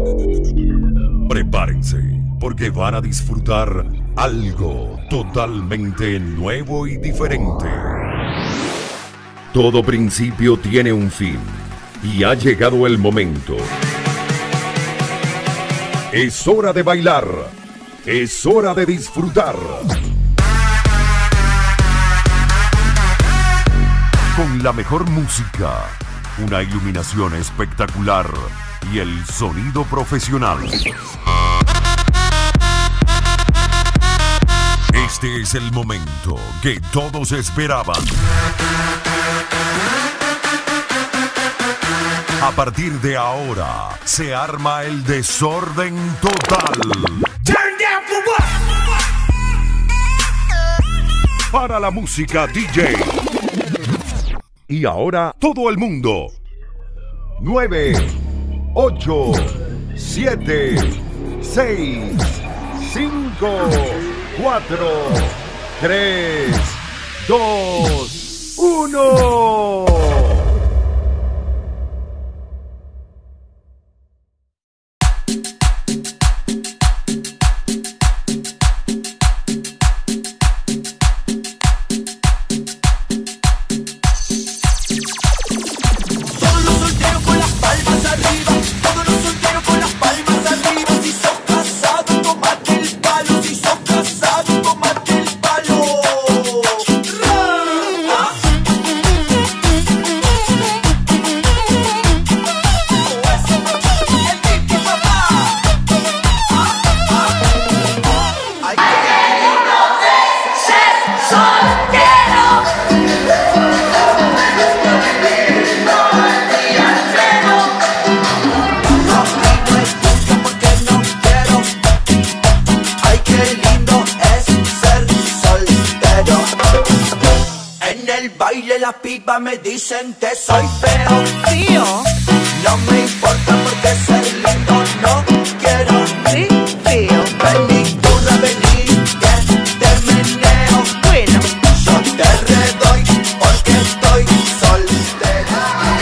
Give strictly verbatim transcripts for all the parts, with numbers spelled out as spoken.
Prepárense, porque van a disfrutar algo totalmente nuevo y diferente. Todo principio tiene un fin, y ha llegado el momento. Es hora de bailar, es hora de disfrutar. Con la mejor música, una iluminación espectacular y el sonido profesional. Este es el momento que todos esperaban. A partir de ahora, se arma el desorden total. Turn down for what? Para la música D J. Y ahora todo el mundo. nueve, ocho, siete, seis, cinco, cuatro, tres, dos, uno. Las pipas me dicen que soy feo, tío. No me importa porque ser lindo no quiero. Sí, feo. Vení, turra, vení, que te meneo. Bueno, yo te redoy porque estoy soltero.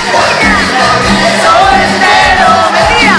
Soltero, mentira.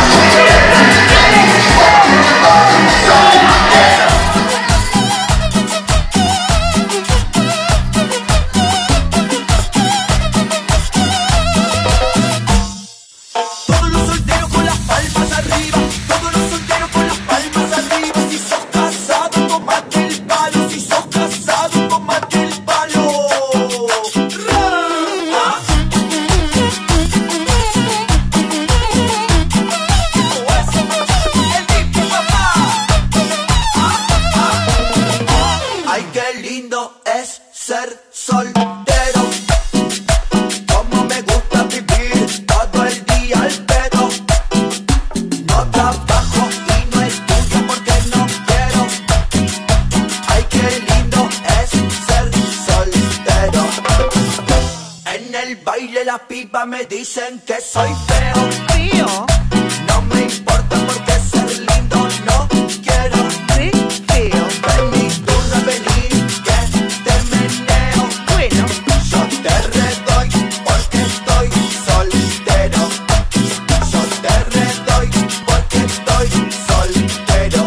Las pipas me dicen que soy feo, tío. No me importa porque ser lindo no quiero. Sí, feo. Vení, turra, vení, que te meneo. Bueno, yo te redoy porque estoy soltero. Yo te redoy porque estoy soltero.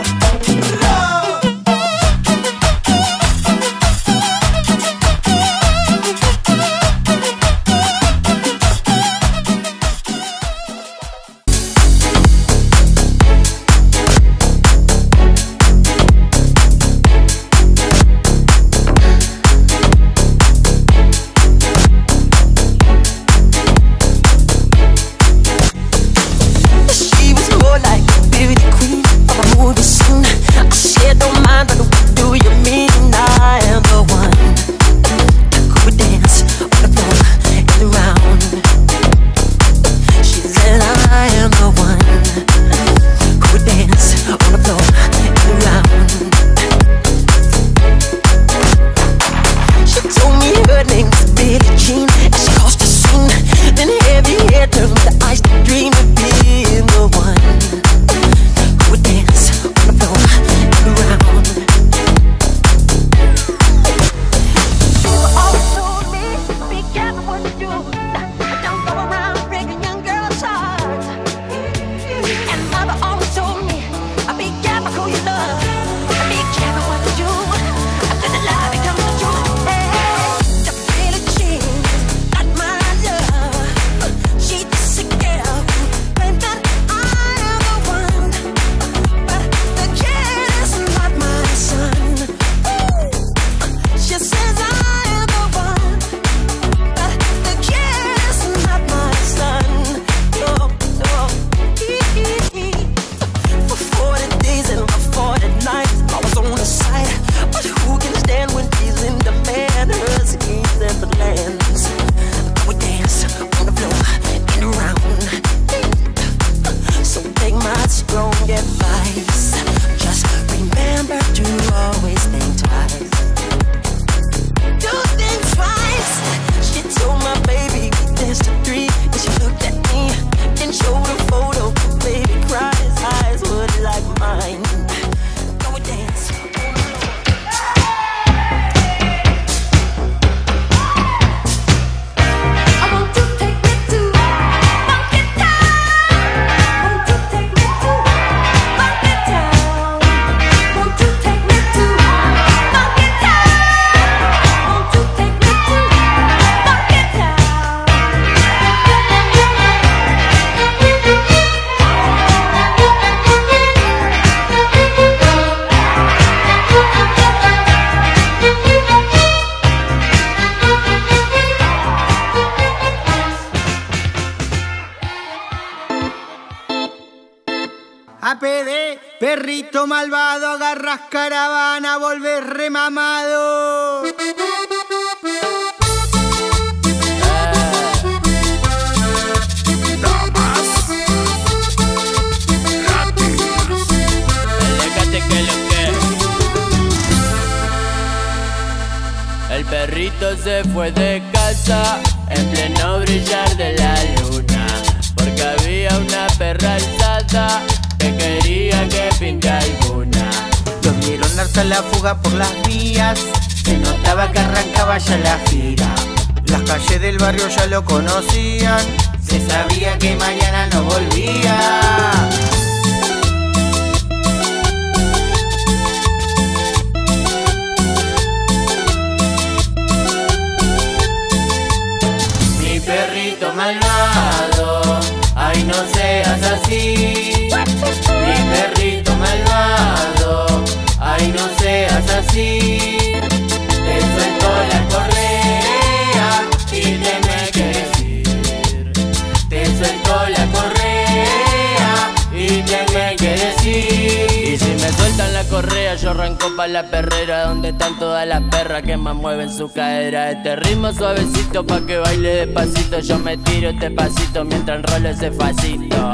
A P D, perrito malvado, agarras caravana, volvés remamado. El perrito se fue de casa en pleno brillar de la luna, porque había una perra alzada que quería que pinte alguna. Lo vieron darse a la fuga por las vías, se notaba que arrancaba ya la gira. Las calles del barrio ya lo conocían, se sabía que mañana no volvía. Perrito malvado, ay no seas así. Mi perrito malvado, ay no seas así. Te suelto la correa y te me quieres ir. Te suelto la correa y te me quieres ir. Y si me sueltan la correa yo arranco pa' la perrera, donde están todas las perras que más mueven su cadera. Este ritmo suavecito pa' que baile despacito, yo me tiro este pasito mientras enrolo ese facito.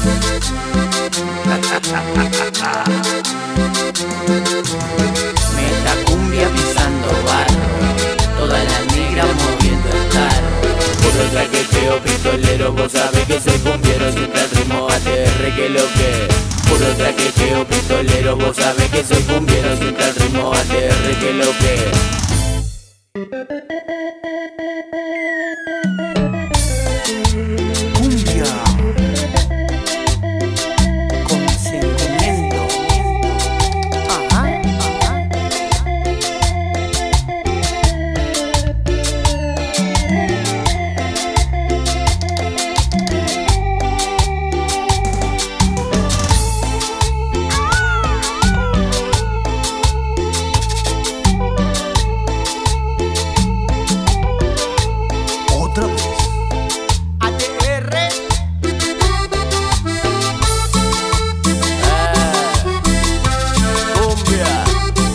Meta cumbia pisando barro, toda la negra moviendo el tarro. Puro traqueteo pistolero, vos sabés que soy cumbiero, siempre el ritmo A T R que lo que. Puro traqueteo pistolero, vos sabés que soy cumbiero, siempre el ritmo A T R que lo que. Cumbia con sentimiento. Ajá, ajá. Otra vez. A T R. Cumbia.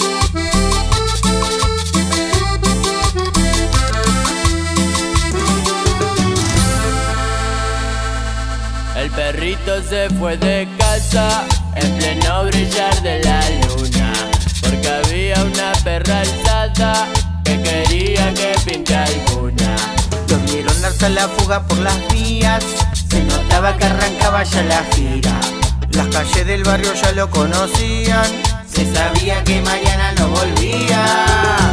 El perrito se fue de casa en pleno brillar de la luna, porque había una perra alzada que quería que pinte alguna. Lo vieron darse a la fuga por las vías, se notaba que arrancaba ya la gira. Las calles del barrio ya lo conocían, se sabía que mañana no volvía.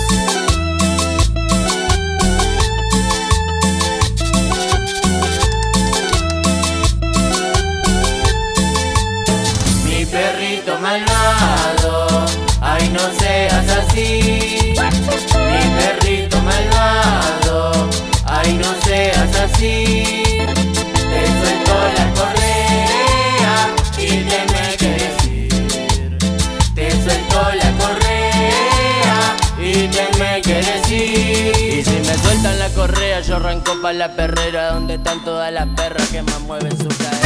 Mi perrito malvado, ay no seas así. Mi perrito malvado, ay no seas así. Te suelto la correa y te me quieres ir. Te suelto la correa y te me quieres ir. Y si me sueltan la correa yo arranco pa' la perrera, donde están todas las perras que más mueven su cadera.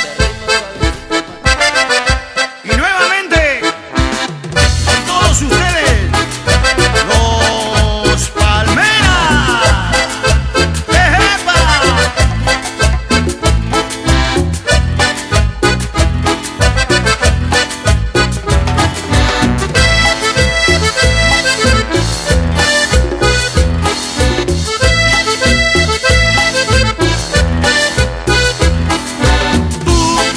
Y nuevamente, con todos ustedes, los Palmeras. ¡Ejepa! Tú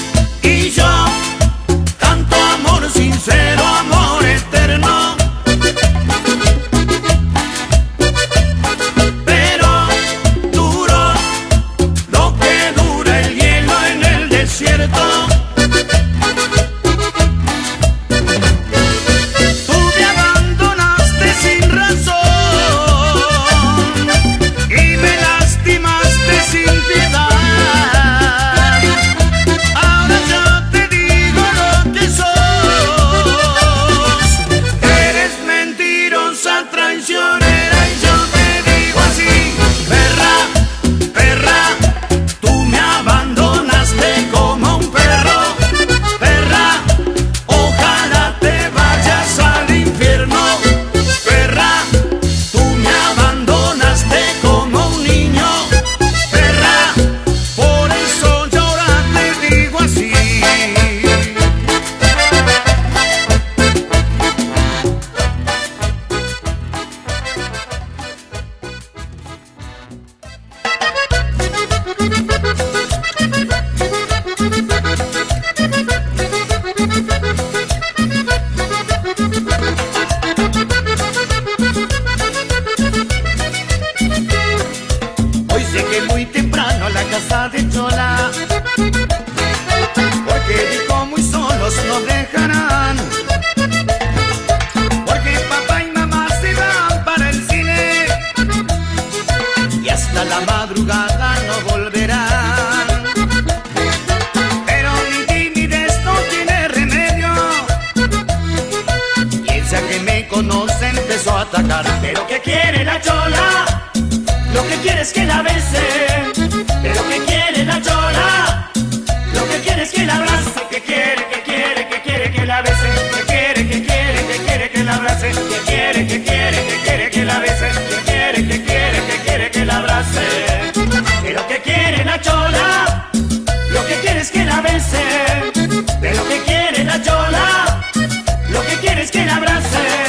atacar. Pero ¿qué quiere la chola? Lo que quiere es que la bese. Pero ¿qué quiere la chola? Lo que quiere es que la abrace. Que quiere, que quiere, que quiere que la bese. Que quiere, que quiere, que quiere que la abrace. Que quiere, que quiere, que quiere que la bese. Que quiere, que quiere, que quiere que la abrace. Pero ¿qué quiere la chola? Lo que quiere es que la bese. Pero ¿qué quiere la chola? Lo que quiere es que la abrace.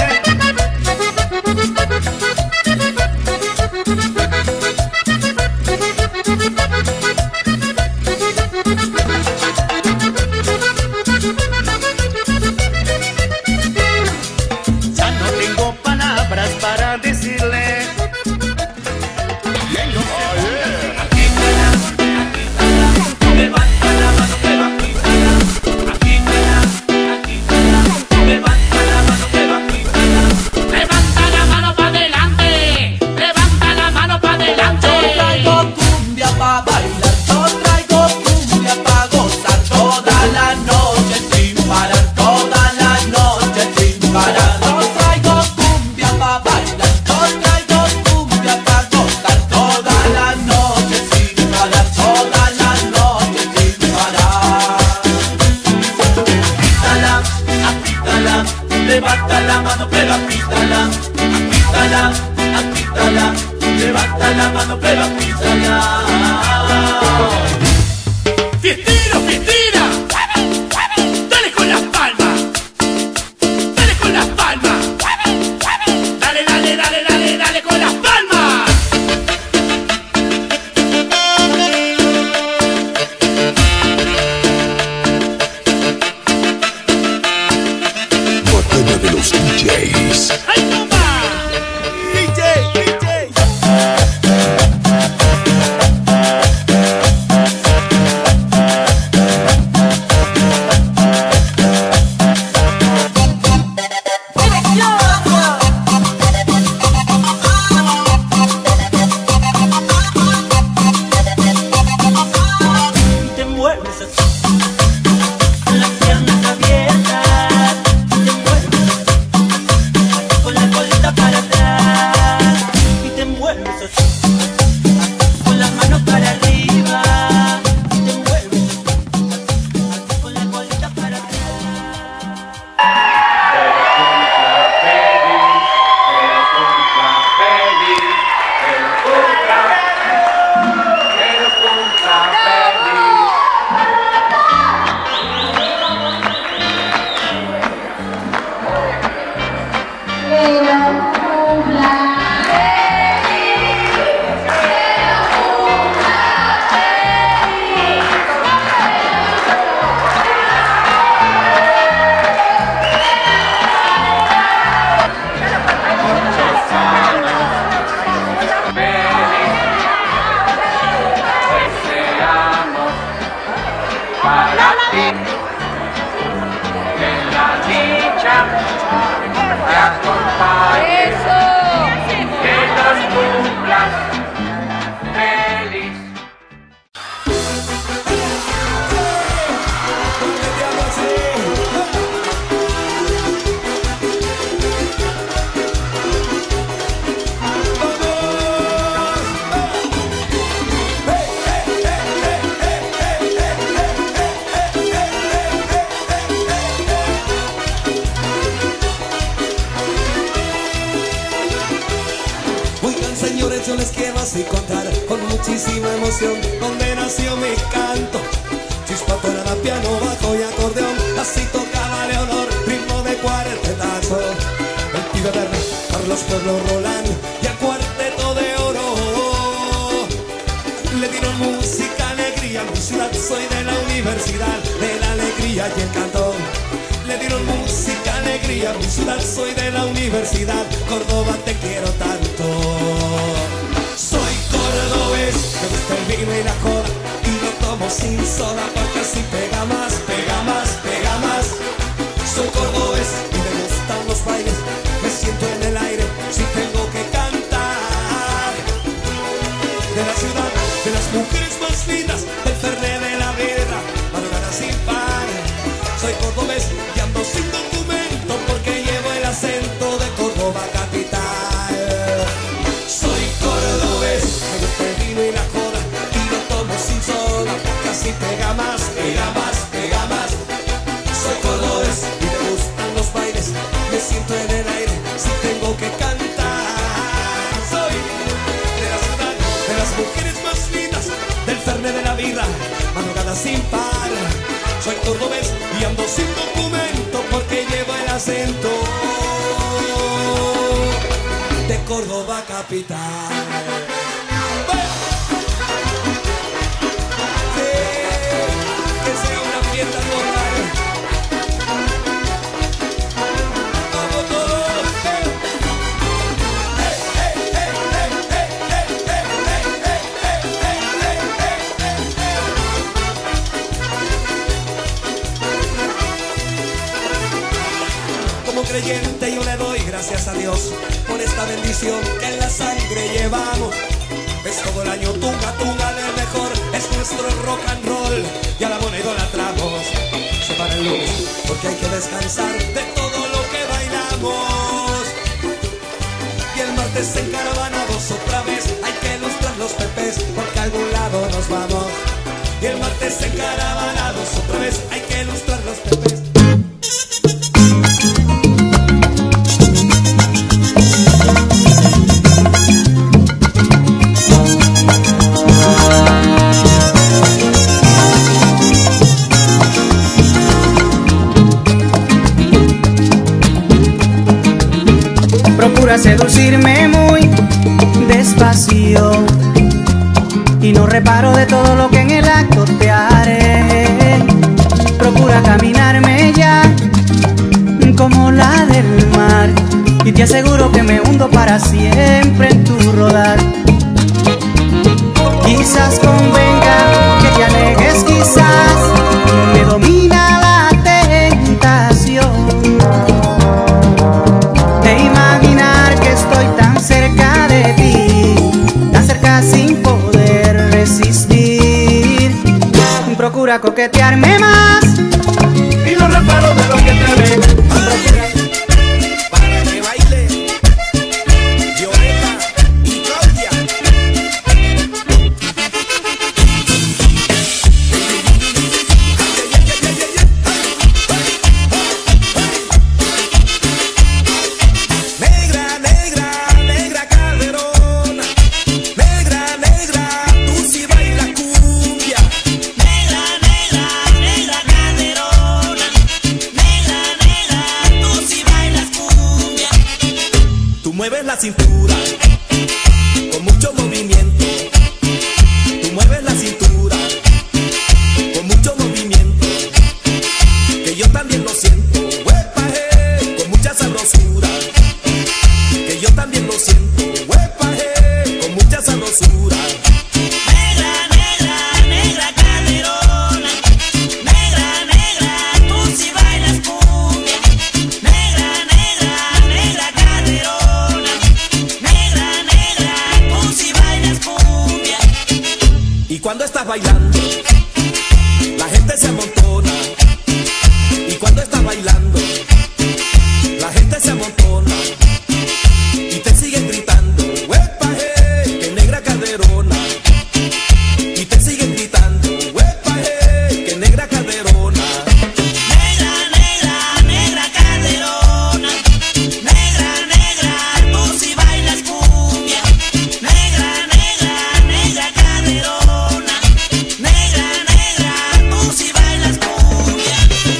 Ya no tengo palabras para decirle. Levanta la mano, pero apítala, apítala, apítala. Levanta la mano, pero apítala. ¡Fiestero, fiestera! ¡Dale con las palmas! ¡Dale con las palmas! ¡Dale, dale, dale, dale, dale con las palmas! Batalla de los D Js. ¡Ay, no más! D J, D J. Te mueves así, con las piernas abiertas. Te mueves así, con la colita para atrás. Y te mueves así, con las manos para arriba. Y te mueves así, con la colita para atrás. Para ti, que la dicha te acompañe, que los cumplas feliz. Oigan, señores, yo les quiero así contar con muchísima emoción donde nació mi canto. Chispato era piano, bajo y acordeón, así tocaba Leonor, ritmo de cuartetazo. El pibe verde, Carlos Pueblo Roland y el cuarteto de oro. Le dieron música, alegría a mi ciudad, soy de la universidad de la alegría y el canto. Le dieron música, alegría a mi ciudad, soy de la universidad, Córdoba te quiero tanto. Soy cordobés, me gusta el vino y la cola, y lo tomo sin soda porque así pega más, pega más, pega más. Soy cordobés y me gustan los bailes, me siento en el aire si tengo que cantar. De la ciudad, de las mujeres más lindas, del fernet de la birra, madrugada sin par. Soy cordobés y ando sin documento porque llevo el acento de Córdoba capital. belleza sin par. Soy cordobés y ando sin documento porque llevo el acento de Córdoba capital. Sí, que sea una fiesta total. Vamos todos. Hey, hey, hey, hey, hey, hey, hey, hey, hey, hey, hey, hey, hey. Como creyente yo le doy gracias a Dios por esta bendición que en la sangre llevamos. Es todo el año tunga, tunga del mejor, es nuestro rock and roll y a la moneda idolatramos. Se para el lunes porque hay que descansar de todo lo que bailamos. Y el martes encaravanados otra vez hay que ilustrar los pepes porque a algún lado nos vamos. Y el martes encaravanados otra vez hay que ilustrar los pepes. Procura seducirme muy despacio y no reparo de todo lo que en el acto te haré. Procura caminarme ya como la del mar y te aseguro que me hundo para siempre en tu rodar. Quizás convenga que te alejes, quizás me domina la tentación de imaginar que estoy tan cerca de ti, tan cerca sin poder resistir. Procura coquetearme más y no reparo de lo que te ve. Para que baile Violeta y Claudia. Negra, negra, negra caderona. Negra, negra, tú sí bailas cumbia. Negra, negra, negra caderona. Negra, negra, tú sí bailas cumbia. Tú mueves la cintura con mucho movimiento. Tú mueves la cintura con mucho movimiento. Que yo también lo siento. Huepa, eh, con mucha sabrosura. Que yo también lo siento. Huepa, eh, con mucha sabrosura. Negra, negra, negra caderona. Negra, negra, tú sí bailas cumbia. Negra, negra, negra caderona. Negra, negra, tú sí bailas cumbia. Y cuando estás bailando, la gente se amontona. Y cuando estás bailando, la gente se amontona. Y te siguen gritando, huepa, eh, que negra caderona. Y te siguen gritando, huepa, eh, que negra caderona. Negra, negra, negra caderona. Negra, negra, tú sí bailas cumbia. Negra, negra, negra caderona. Negra, negra, tú sí bailas cumbia.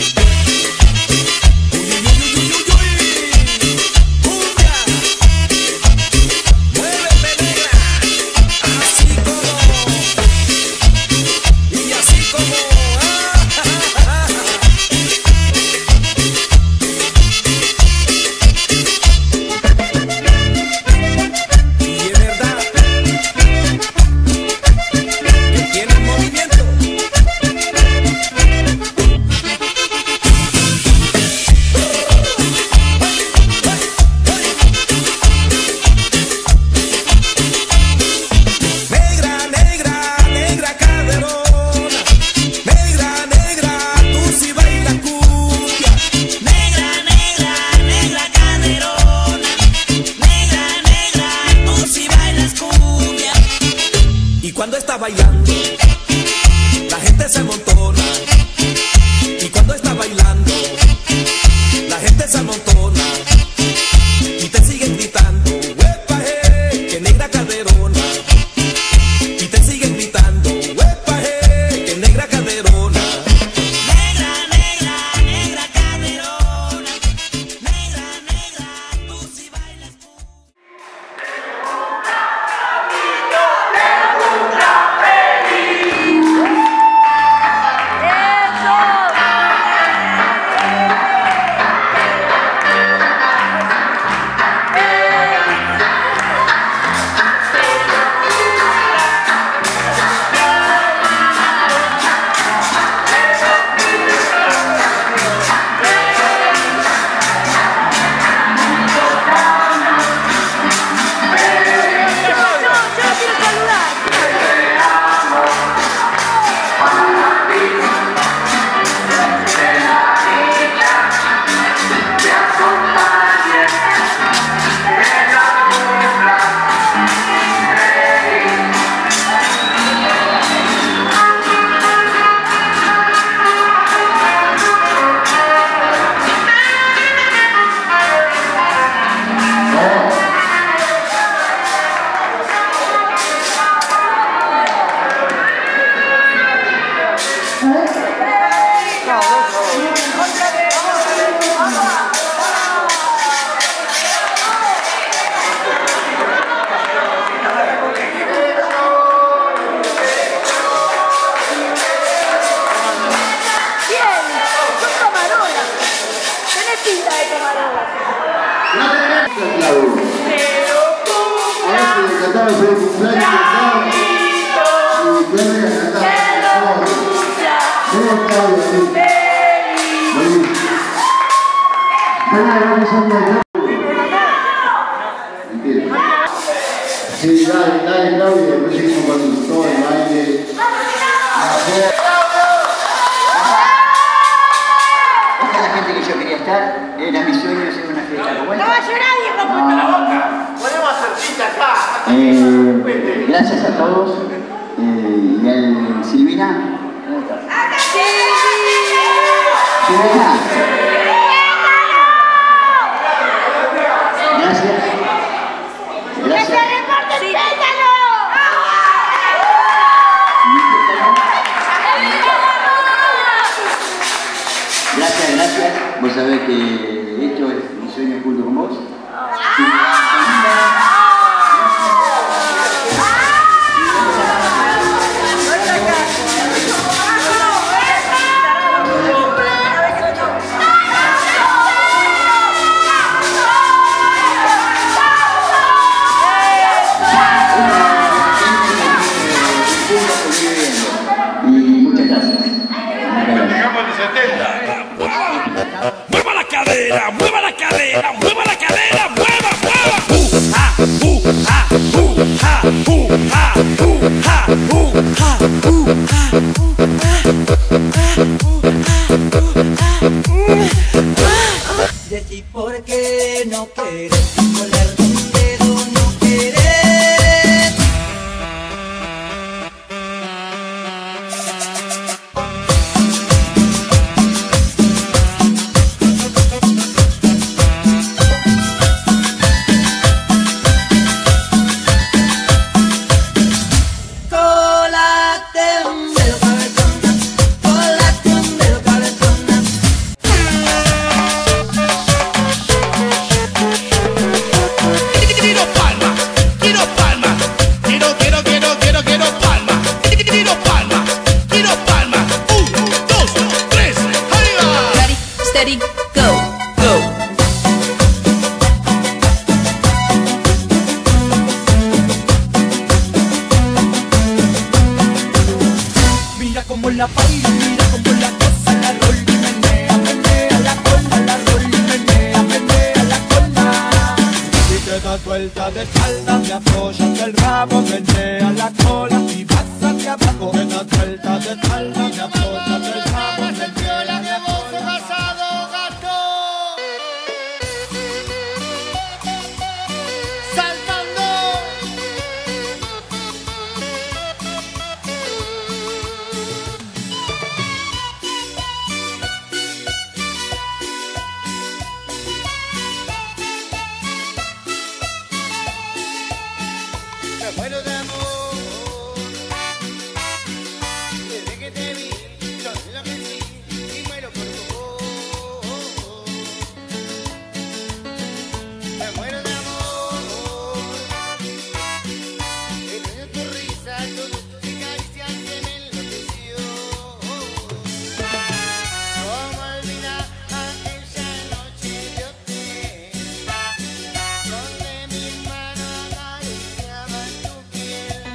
Uy, uy, uy, uy, uy, uy. Cumbia. Muévete, negra. Así como. Y así como. Ah, ah, ah, ah. Y es verdad que tiene movimiento. Negra, negra, negra caderona. Negra, negra, tú sí bailas cumbia. Negra, negra, negra caderona. Negra, negra, tú sí bailas cumbia. Y cuando estás bailando, la gente se amontona. Y cuando estás bailando, la gente se amontona. Y te siguen gritando, huepa, eh, que negra caderona. Y te siguen gritando, huepa, eh, que negra caderona. Sí, dale, dale, Claudia, después seguimos con todo el baile. Esta es la gente que yo quería estar, era mi sueño hacer una fiesta como esta. ¡No va a llorar, viejo puto! La boca. Podemos hacer cita acá. Eh, gracias a todos. Eh, y al Silvina. ¿Dónde está? Silvina. Gracias. Gracias. Gracias, gracias. Vos sabés que esto es mi sueño junto con vos. Mueva la cadera, mueva la cadera, mueva la cadera, mueva, mueva. Uh, ah, uh, ah, uh, ah, uh, ah, uh, ah, uh, ah, uh, ah, uh, ah. Decí por qué no quieres volar un dedo, no quieres. Steady, go, go. Mira como la baila, mira como la cosa, la rol y menea, menea la cola, la rol y menea, menea la cola. Si te das vuelta de espalda, te apoyas el rabo, menea la cola y vas hacia abajo. Te das vuelta de espalda, te apoyas el rabo, menea la cola. Me muero de amor, desde que te vi, yo lo que sí, y muero por tu voz. Me muero de amor, extraño tu risa, todas tus caricias que me enloqueció. Cómo olvidar aquella noche de hotel, donde mis manos acariciaban tu piel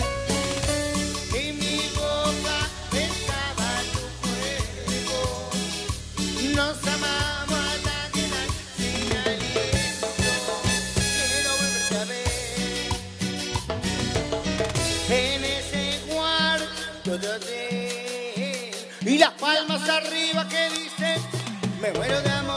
y mi boca besaba tu cuerpo. Nos amamos hasta quedar sin aliento. Quiero volverte a ver en ese cuarto de hotel y las palmas arriba que dicen me muero de amor.